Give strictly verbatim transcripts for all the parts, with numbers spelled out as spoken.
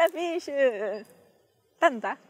Está fixe! Tá, não tá?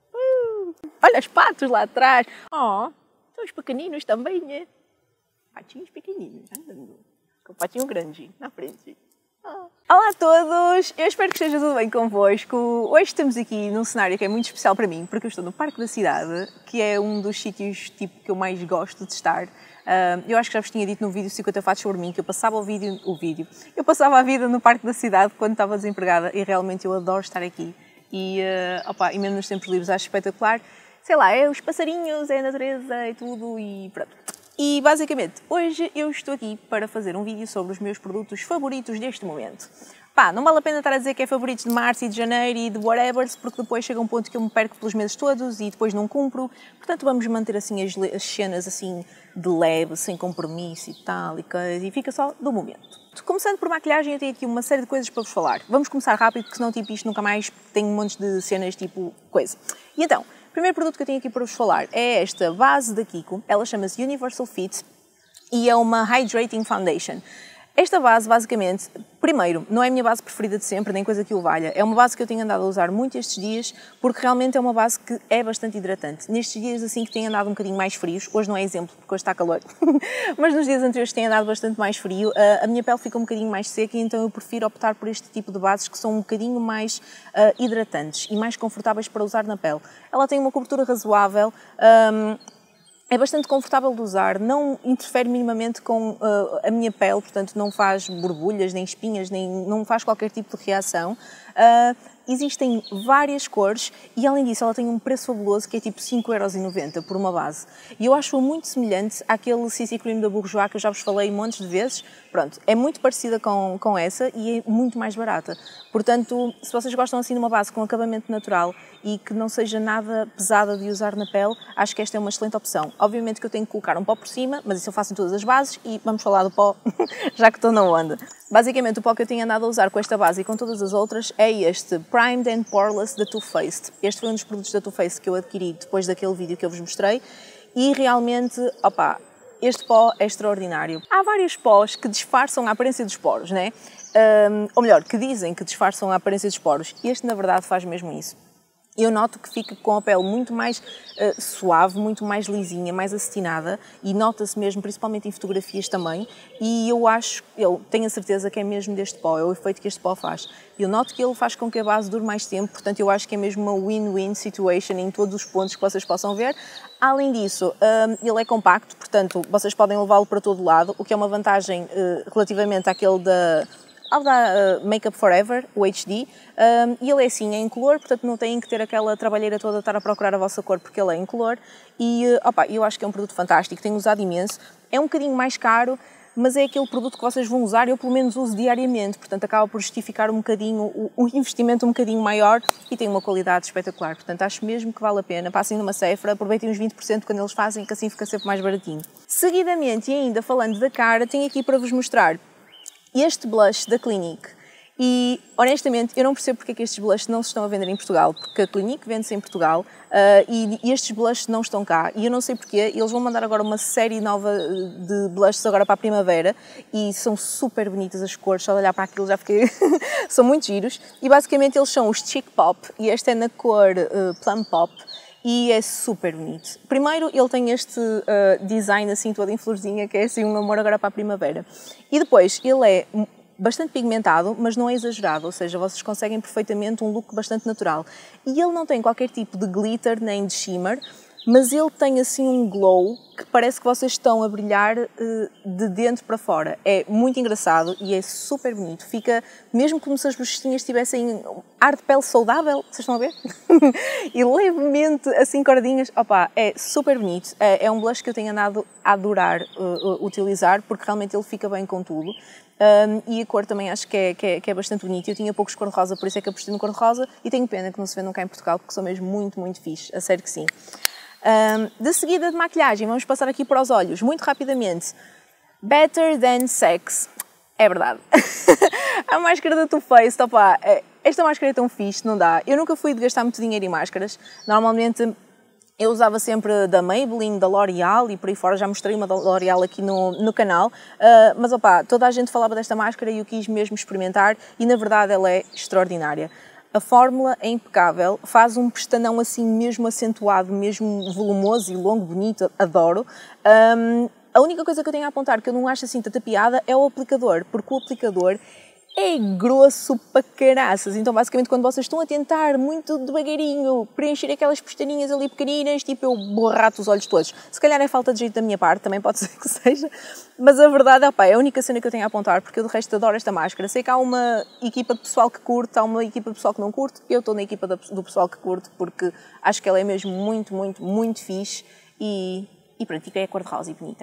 Uh, olha os patos lá atrás! Oh, são os pequeninos também, né? Patinhos pequeninos, andando. Com o patinho grande na frente. Oh. Olá a todos! Eu espero que esteja tudo bem convosco. Hoje estamos aqui num cenário que é muito especial para mim, porque eu estou no Parque da Cidade, que é um dos sítios tipo, que eu mais gosto de estar. Uh, eu acho que já vos tinha dito no vídeo cinquenta fatos sobre mim que eu passava o vídeo, o vídeo, eu passava a vida no Parque da Cidade quando estava desempregada e realmente eu adoro estar aqui. E, uh, opa, e mesmo nos tempos livres acho espetacular. Sei lá, é os passarinhos, é a natureza, é tudo e pronto. E basicamente, hoje eu estou aqui para fazer um vídeo sobre os meus produtos favoritos deste momento. Pá, não vale a pena estar a dizer que é favoritos de março e de janeiro e de whatever, porque depois chega um ponto que eu me perco pelos meses todos e depois não cumpro. Portanto, vamos manter assim as, as cenas assim de leve, sem compromisso e tal, e coisa, e fica só do momento. Começando por maquilhagem, eu tenho aqui uma série de coisas para vos falar. Vamos começar rápido, porque senão tipo, isto nunca mais tem um monte de cenas tipo coisa. E então, o primeiro produto que eu tenho aqui para vos falar é esta base da Kiko. Ela chama-se Universal Fit e é uma Hydrating Foundation. Esta base, basicamente, primeiro, não é a minha base preferida de sempre, nem coisa que o valha. É uma base que eu tenho andado a usar muito estes dias, porque realmente é uma base que é bastante hidratante. Nestes dias, assim, que têm andado um bocadinho mais frios, hoje não é exemplo, porque hoje está calor, mas nos dias anteriores tem andado bastante mais frio, a minha pele fica um bocadinho mais seca e então eu prefiro optar por este tipo de bases que são um bocadinho mais uh, hidratantes e mais confortáveis para usar na pele. Ela tem uma cobertura razoável, um, é bastante confortável de usar, não interfere minimamente com uh, a minha pele, portanto não faz borbulhas, nem espinhas, nem, não faz qualquer tipo de reação. Uh, existem várias cores e além disso ela tem um preço fabuloso que é tipo cinco euros e noventa por uma base. E eu acho-a muito semelhante àquele C C Cream da Bourjois que eu já vos falei montes de vezes. Pronto, é muito parecida com, com essa e é muito mais barata. Portanto, se vocês gostam assim de uma base com acabamento natural e que não seja nada pesada de usar na pele, acho que esta é uma excelente opção. Obviamente que eu tenho que colocar um pó por cima, mas isso eu faço em todas as bases e vamos falar do pó, já que estou na onda. Basicamente, o pó que eu tenho andado a usar com esta base e com todas as outras é este Primed and Poreless da Too Faced. Este foi um dos produtos da Too Faced que eu adquiri depois daquele vídeo que eu vos mostrei e realmente, opá, este pó é extraordinário. Há vários pós que disfarçam a aparência dos poros, né? Um, ou melhor, que dizem que disfarçam a aparência dos poros. Este, na verdade, faz mesmo isso. Eu noto que fica com a pele muito mais uh, suave, muito mais lisinha, mais acetinada e nota-se mesmo, principalmente em fotografias também, e eu acho, eu tenho a certeza que é mesmo deste pó, é o efeito que este pó faz. Eu noto que ele faz com que a base dure mais tempo, portanto eu acho que é mesmo uma win-win situation em todos os pontos que vocês possam ver. Além disso, um, ele é compacto, portanto vocês podem levá-lo para todo lado, o que é uma vantagem uh, relativamente àquele da... ao da uh, Make Up For Ever, o H D, um, e ele é assim, é incolor, portanto não têm que ter aquela trabalheira toda a estar a procurar a vossa cor porque ele é incolor e uh, opa, eu acho que é um produto fantástico, tenho usado imenso, é um bocadinho mais caro, mas é aquele produto que vocês vão usar, eu pelo menos uso diariamente, portanto acaba por justificar um bocadinho, o, o investimento um bocadinho maior e tem uma qualidade espetacular, portanto acho mesmo que vale a pena, passem numa Sephora, aproveitem os vinte por cento quando eles fazem, que assim fica sempre mais baratinho. Seguidamente, e ainda falando da cara, tenho aqui para vos mostrar este blush da Clinique e honestamente eu não percebo porque é que estes blushes não se estão a vender em Portugal, porque a Clinique vende-se em Portugal uh, e, e estes blushes não estão cá e eu não sei porquê. Eles vão mandar agora uma série nova de blushes agora para a primavera e são super bonitas as cores, só de olhar para aquilo já fiquei... são muito giros e basicamente eles são os Chic Pop e este é na cor uh, Plum Pop. E é super bonito. Primeiro, ele tem este uh, design assim todo em florzinha, que é assim um amor agora para a primavera. E depois, ele é bastante pigmentado, mas não é exagerado, ou seja, vocês conseguem perfeitamente um look bastante natural. E ele não tem qualquer tipo de glitter nem de shimmer, mas ele tem assim um glow que parece que vocês estão a brilhar uh, de dentro para fora. É muito engraçado e é super bonito. Fica, mesmo como se as bochechinhas tivessem ar de pele saudável, vocês estão a ver? E levemente assim cordinhas, opa, é super bonito. É, é um blush que eu tenho andado a adorar uh, utilizar, porque realmente ele fica bem com tudo. Um, e a cor também acho que é, que é, que é bastante bonita. Eu tinha poucos cor-de-rosa, por isso é que apostei no cor-de-rosa e tenho pena que não se vendam cá em Portugal, porque são mesmo muito, muito fixe, a sério que sim. Um, de seguida de maquilhagem, vamos passar aqui para os olhos, muito rapidamente. Better Than Sex. É verdade. A máscara da Too Faced, opa, esta máscara é tão fixe, não dá. Eu nunca fui de gastar muito dinheiro em máscaras. Normalmente eu usava sempre da Maybelline, da L'Oreal e por aí fora, já mostrei uma da L'Oreal aqui no, no canal, uh, mas opa, toda a gente falava desta máscara e eu quis mesmo experimentar e na verdade ela é extraordinária. A fórmula é impecável, faz um pestanão assim mesmo acentuado, mesmo volumoso e longo, bonito, adoro. Um, a única coisa que eu tenho a apontar que eu não acho assim tanta piada é o aplicador, porque o aplicador é grosso para caraças. Então basicamente quando vocês estão a tentar muito devagarinho preencher aquelas pestaninhas ali pequeninas, tipo eu borrato os olhos todos. Se calhar é falta de jeito da minha parte, também pode ser que seja, mas a verdade opa, é a única cena que eu tenho a apontar, porque eu de resto adoro esta máscara. Sei que há uma equipa de pessoal que curte, há uma equipa de pessoal que não curte, eu estou na equipa do pessoal que curte, porque acho que ela é mesmo muito, muito, muito fixe e, e pronto, e é cor-de-rosa e bonita.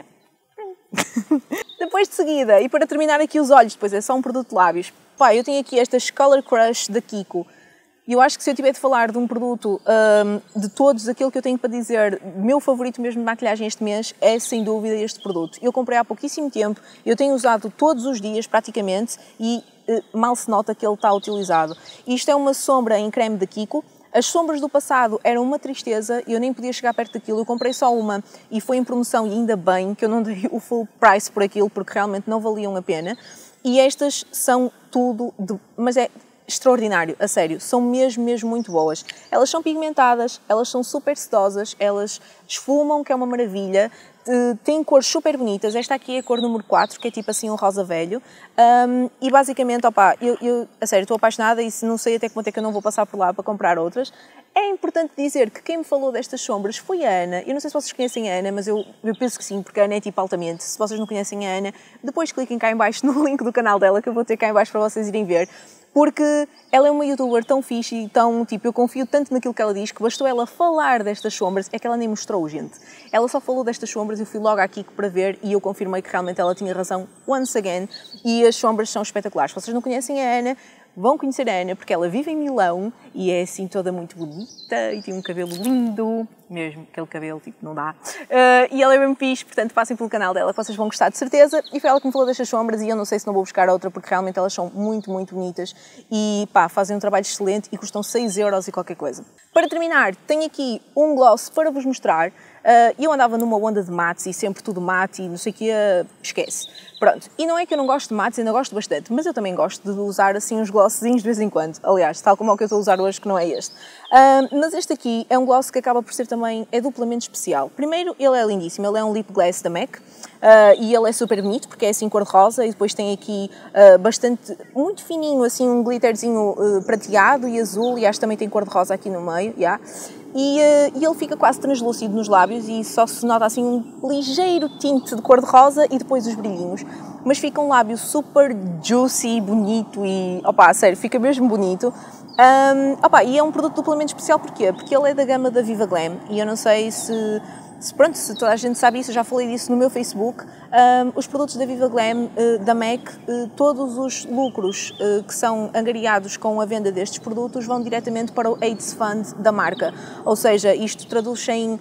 Depois de seguida, e para terminar aqui os olhos, depois é só um produto de lábios. Pá, eu tenho aqui estas Color Crush da Kiko. E eu acho que se eu tiver de falar de um produto, um, de todos, aquilo que eu tenho para dizer, meu favorito mesmo de maquilhagem este mês, é sem dúvida este produto. Eu comprei há pouquíssimo tempo, eu tenho usado todos os dias praticamente e uh, mal se nota que ele está utilizado. Isto é uma sombra em creme da Kiko. As sombras do passado eram uma tristeza e eu nem podia chegar perto daquilo. Eu comprei só uma e foi em promoção e ainda bem que eu não dei o full price por aquilo porque realmente não valiam a pena. E estas são tudo, de, mas é extraordinário, a sério, são mesmo, mesmo muito boas. Elas são pigmentadas, elas são super sedosas, elas esfumam, que é uma maravilha. Tem cores super bonitas, esta aqui é a cor número quatro, que é tipo assim um rosa velho, um, e basicamente, opa, eu, eu a sério, estou apaixonada e não sei até que ponto é que eu não vou passar por lá para comprar outras. É importante dizer que quem me falou destas sombras foi a Ana. Eu não sei se vocês conhecem a Ana, mas eu, eu penso que sim, porque a Ana é tipo altamente. Se vocês não conhecem a Ana, depois cliquem cá em baixo no link do canal dela, que eu vou ter cá em baixo para vocês irem ver. Porque ela é uma youtuber tão fixe e tão, tipo, eu confio tanto naquilo que ela diz, que bastou ela falar destas sombras, é que ela nem mostrou, gente. Ela só falou destas sombras, eu fui logo aqui para ver e eu confirmei que realmente ela tinha razão, once again, e as sombras são espetaculares. Se vocês não conhecem a Ana, vão conhecer a Ana, porque ela vive em Milão e é assim toda muito bonita e tem um cabelo lindo, mesmo, aquele cabelo, tipo, não dá. Uh, e ela é bem fixe, portanto passem pelo canal dela que vocês vão gostar de certeza. E foi ela que me falou destas sombras e eu não sei se não vou buscar outra, porque realmente elas são muito, muito bonitas e pá, fazem um trabalho excelente e custam seis euros e qualquer coisa. Para terminar, tenho aqui um gloss para vos mostrar. Uh, eu andava numa onda de mates e sempre tudo mate e não sei o que, uh, esquece. Pronto, e não é que eu não gosto de mates, ainda gosto bastante, mas eu também gosto de usar assim uns glossinhos de vez em quando. Aliás, tal como é o que eu estou a usar hoje, que não é este. Uh, mas este aqui é um gloss que acaba por ser também, é duplamente especial. Primeiro, ele é lindíssimo, ele é um lip gloss da MAC. Uh, e ele é super bonito porque é assim cor-de-rosa e depois tem aqui uh, bastante, muito fininho, assim um glitterzinho uh, prateado e azul, e acho que também tem cor-de-rosa aqui no meio, yeah. e, uh, e ele fica quase translúcido nos lábios e só se nota assim um ligeiro tinte de cor-de-rosa e depois os brilhinhos, mas fica um lábio super juicy, bonito e, opa, a sério, fica mesmo bonito. Um, opa, e é um produto duplamente especial, porquê? Porque ele é da gama da Viva Glam e eu não sei se Se, pronto, se toda a gente sabe isso, eu já falei disso no meu Facebook, um, os produtos da Viva Glam, uh, da MAC, uh, todos os lucros uh, que são angariados com a venda destes produtos vão diretamente para o AIDS Fund da marca. Ou seja, isto traduz em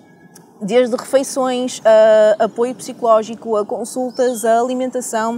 desde refeições, a apoio psicológico, a consultas, a alimentação,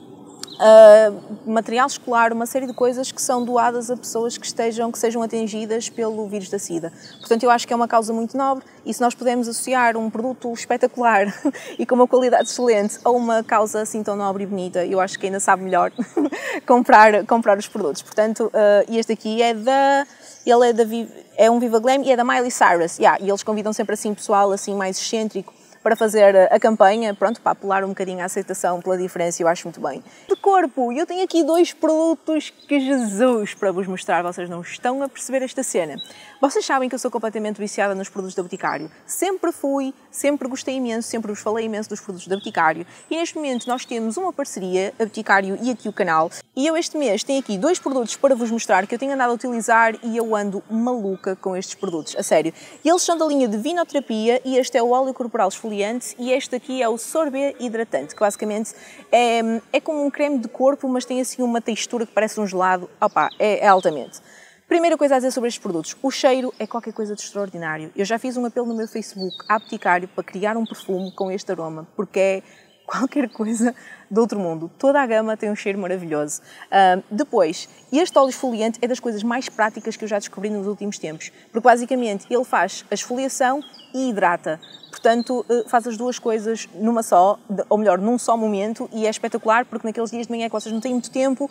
Uh, material escolar, uma série de coisas que são doadas a pessoas que estejam, que sejam atingidas pelo vírus da SIDA. Portanto, eu acho que é uma causa muito nobre e se nós pudermos associar um produto espetacular e com uma qualidade excelente a uma causa assim tão nobre e bonita, eu acho que ainda sabe melhor comprar, comprar os produtos. Portanto, uh, este aqui é da... Ele é, da, é um Viva Glam e é da Miley Cyrus. Yeah, e eles convidam sempre assim pessoal assim mais excêntrico para fazer a campanha, pronto, para apelar um bocadinho à aceitação pela diferença, eu acho muito bem. De corpo, eu tenho aqui dois produtos que Jesus para vos mostrar, vocês não estão a perceber esta cena. Vocês sabem que eu sou completamente viciada nos produtos da Boticário. Sempre fui, sempre gostei imenso, sempre vos falei imenso dos produtos da Boticário. E neste momento nós temos uma parceria, a Boticário e aqui o canal. E eu este mês tenho aqui dois produtos para vos mostrar que eu tenho andado a utilizar e eu ando maluca com estes produtos, a sério. E eles são da linha de Vinoterapia e este é o óleo corporal esfoliante e este aqui é o Sorbet hidratante, que basicamente é, é como um creme de corpo, mas tem assim uma textura que parece um gelado. Opá, é, é altamente. Primeira coisa a dizer sobre estes produtos, o cheiro é qualquer coisa de extraordinário. Eu já fiz um apelo no meu Facebook à Boticário para criar um perfume com este aroma, porque é qualquer coisa do outro mundo. Toda a gama tem um cheiro maravilhoso. Uh, depois, este óleo esfoliante é das coisas mais práticas que eu já descobri nos últimos tempos, porque basicamente ele faz a esfoliação e hidrata. Portanto, faz as duas coisas numa só, ou melhor, num só momento, e é espetacular porque naqueles dias de manhã que vocês não têm muito tempo,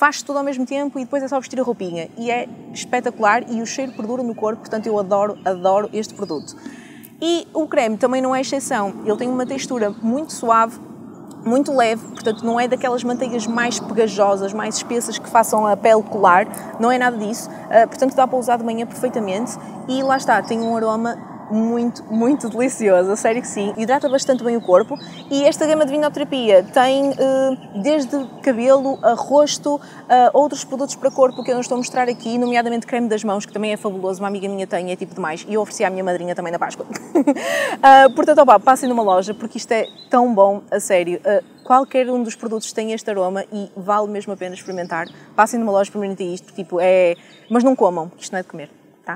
faz tudo ao mesmo tempo e depois é só vestir a roupinha. E é espetacular e o cheiro perdura no corpo, portanto eu adoro, adoro este produto. E o creme também não é exceção, ele tem uma textura muito suave, muito leve, portanto não é daquelas manteigas mais pegajosas, mais espessas que façam a pele colar, não é nada disso, uh, portanto dá para usar de manhã perfeitamente e lá está, tem um aroma muito, muito delicioso, a sério que sim, hidrata bastante bem o corpo e esta gama de vinoterapia tem uh, desde cabelo a rosto, uh, outros produtos para corpo que eu não estou a mostrar aqui, nomeadamente creme das mãos, que também é fabuloso, uma amiga minha tem, é tipo demais, e eu ofereci à minha madrinha também na Páscoa. uh, portanto, opa, passem numa loja porque isto é tão bom, a sério. Uh, qualquer um dos produtos tem este aroma e vale mesmo a pena experimentar. Passem numa loja, experimentem isto, tipo, é... mas não comam, isto não é de comer. Tá?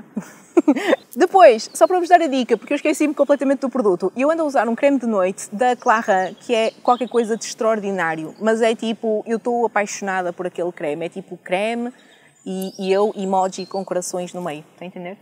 Depois, só para vos dar a dica, porque eu esqueci-me completamente do produto, eu ando a usar um creme de noite da Clarins, que é qualquer coisa de extraordinário, mas é tipo, eu estou apaixonada por aquele creme, é tipo creme e, e eu emoji com corações no meio, está a entender?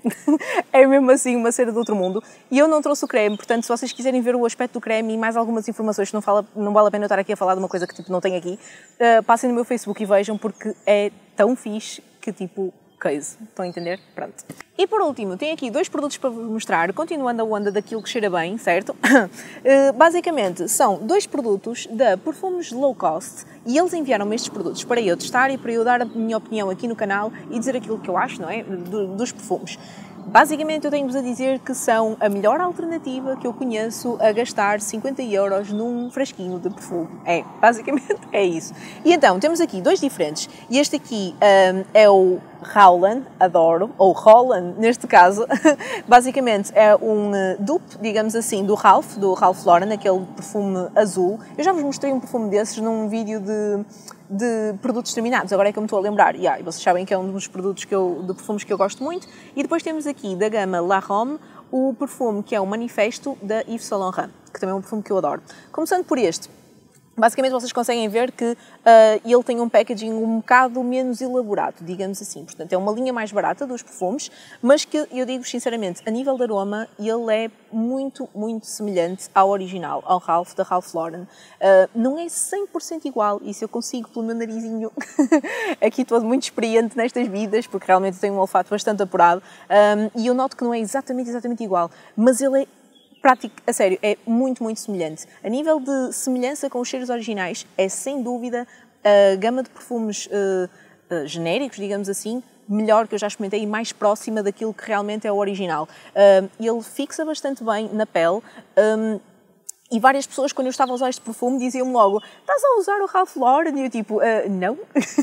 É mesmo assim uma cena do outro mundo. E eu não trouxe o creme, portanto, se vocês quiserem ver o aspecto do creme e mais algumas informações que não, fala, não vale a pena eu estar aqui a falar de uma coisa que tipo, não tenho aqui, uh, passem no meu Facebook e vejam, porque é tão fixe que tipo... case. Estão a entender? Pronto. E por último, tenho aqui dois produtos para vos mostrar, continuando a onda daquilo que cheira bem, certo? Uh, basicamente, são dois produtos da Perfumes Low Cost e eles enviaram-me estes produtos para eu testar e para eu dar a minha opinião aqui no canal e dizer aquilo que eu acho, não é? Do, dos perfumes. Basicamente, eu tenho-vos a dizer que são a melhor alternativa que eu conheço a gastar cinquenta euros num frasquinho de perfume. É, basicamente é isso. E então, temos aqui dois diferentes. E este aqui um, é o Howland, adoro, ou Holland neste caso. Basicamente é um dupe, digamos assim, do Ralph, do Ralph Lauren, aquele perfume azul. Eu já vos mostrei um perfume desses num vídeo de... de produtos terminados, agora é que eu me estou a lembrar, yeah, e vocês sabem que é um dos produtos que eu, de perfumes que eu gosto muito. E depois temos aqui da gama La Homme o perfume que é o Manifesto da Yves Saint Laurent, que também é um perfume que eu adoro. Começando por este, basicamente vocês conseguem ver que uh, ele tem um packaging um bocado menos elaborado, digamos assim. Portanto, é uma linha mais barata dos perfumes, mas que eu digo sinceramente, a nível de aroma, ele é muito, muito semelhante ao original, ao Ralph, da Ralph Lauren. Uh, não é cem por cento igual, isso eu consigo pelo meu narizinho. Aqui estou muito experiente nestas vidas, porque realmente tenho um olfato bastante apurado, um, e eu noto que não é exatamente, exatamente igual, mas ele é prático, a sério, é muito, muito semelhante. A nível de semelhança com os cheiros originais, é sem dúvida a gama de perfumes uh, uh, genéricos, digamos assim, melhor que eu já experimentei e mais próxima daquilo que realmente é o original. Uh, ele fixa bastante bem na pele. Um, E várias pessoas, quando eu estava a usar este perfume, diziam-me logo: estás a usar o Ralph Lauren? E eu tipo, uh, não.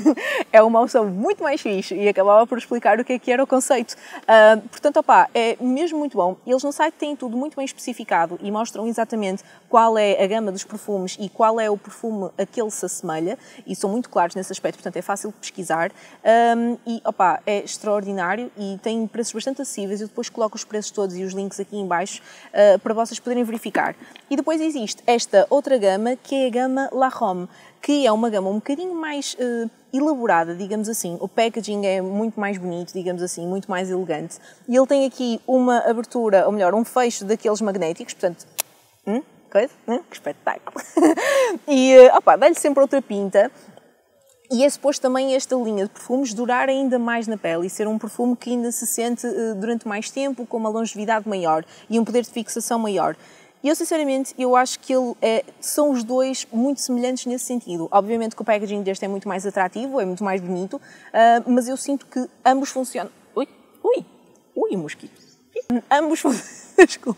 É uma opção muito mais fixe. E acabava por explicar o que é que era o conceito. Uh, portanto, opá, é mesmo muito bom. Eles no site têm tudo muito bem especificado e mostram exatamente qual é a gama dos perfumes e qual é o perfume a que ele se assemelha. E são muito claros nesse aspecto, portanto é fácil de pesquisar. Um, e opá, é extraordinário e tem preços bastante acessíveis. Eu depois coloco os preços todos e os links aqui em baixo uh, para vocês poderem verificar. E depois existe esta outra gama, que é a gama La Homme, que é uma gama um bocadinho mais uh, elaborada, digamos assim. O packaging é muito mais bonito, digamos assim, muito mais elegante. E ele tem aqui uma abertura, ou melhor, um fecho daqueles magnéticos, portanto, hum, coisa, hum, que espetáculo. E, uh, opá, dá-lhe sempre outra pinta. E é suposto também esta linha de perfumes durar ainda mais na pele e ser um perfume que ainda se sente uh, durante mais tempo, com uma longevidade maior e um poder de fixação maior. E eu, sinceramente, eu acho que ele é, são os dois muito semelhantes nesse sentido. Obviamente que o packaging deste é muito mais atrativo, é muito mais bonito, uh, mas eu sinto que ambos funcionam... Ui, ui, ui, mosquito. Ambos funcionam... Desculpa.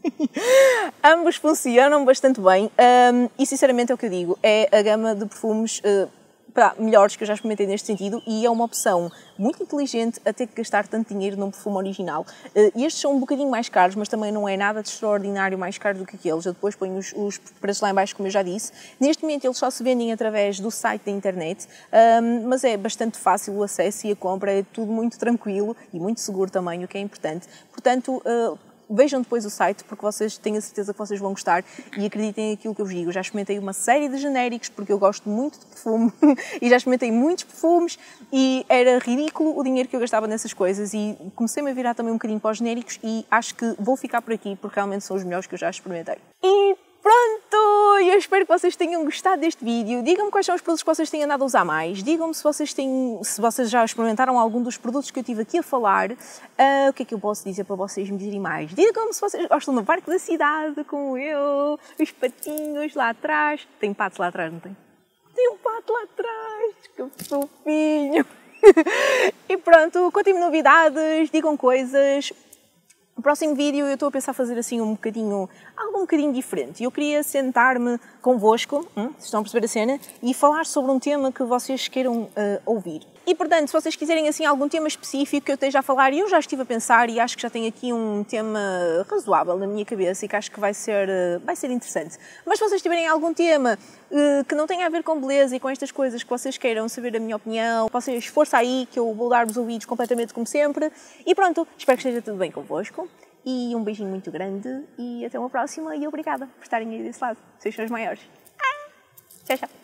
Ambos funcionam bastante bem um, e, sinceramente, é o que eu digo. É a gama de perfumes... Uh, Pá, melhores que eu já experimentei neste sentido e é uma opção muito inteligente a ter que gastar tanto dinheiro num perfume original. Uh, estes são um bocadinho mais caros, mas também não é nada de extraordinário mais caro do que aqueles. Eu depois ponho os, os preços lá em baixo, como eu já disse. Neste momento eles só se vendem através do site da internet, um, mas é bastante fácil o acesso e a compra, é tudo muito tranquilo e muito seguro também, o que é importante. Portanto, uh, vejam depois o site, porque vocês tenho a certeza que vocês vão gostar e acreditem naquilo que eu vos digo. Eu já experimentei uma série de genéricos, porque eu gosto muito de perfume e já experimentei muitos perfumes e era ridículo o dinheiro que eu gastava nessas coisas e comecei-me a virar também um bocadinho para os genéricos e acho que vou ficar por aqui, porque realmente são os melhores que eu já experimentei. E pronto! e eu espero que vocês tenham gostado deste vídeo. Digam-me quais são os produtos que vocês têm andado a usar mais. Digam-me se vocês têm, se vocês já experimentaram algum dos produtos que eu tive aqui a falar. Uh, o que é que eu posso dizer para vocês me dizerem mais? Digam-me se vocês gostam do Parque da Cidade, como eu, os patinhos lá atrás. Tem patos lá atrás, não tem? Tem um pato lá atrás, que fofinho. E pronto, contem-me novidades, digam coisas. No próximo vídeo eu estou a pensar fazer assim um bocadinho, algo um bocadinho diferente. Eu queria sentar-me convosco, hum, se estão a perceber a cena, e falar sobre um tema que vocês queiram uh, ouvir. E portanto, se vocês quiserem assim algum tema específico que eu esteja a falar, e eu já estive a pensar e acho que já tenho aqui um tema razoável na minha cabeça e que acho que vai ser, uh, vai ser interessante. Mas se vocês tiverem algum tema uh, que não tenha a ver com beleza e com estas coisas que vocês queiram saber a minha opinião, vocês força aí que eu vou dar-vos ouvidos completamente como sempre. E pronto, espero que esteja tudo bem convosco. E um beijinho muito grande e até uma próxima e obrigada por estarem aí desse lado. Vocês são os maiores. Ah, tchau, tchau.